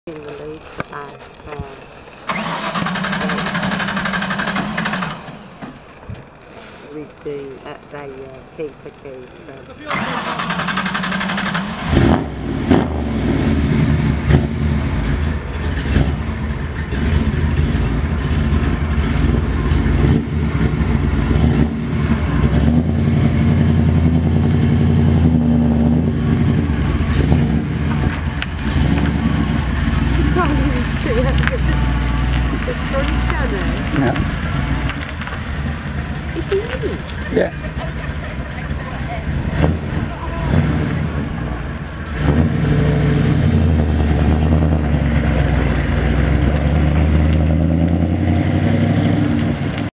being released at with the key for key. Yeah. Is he in? Yeah.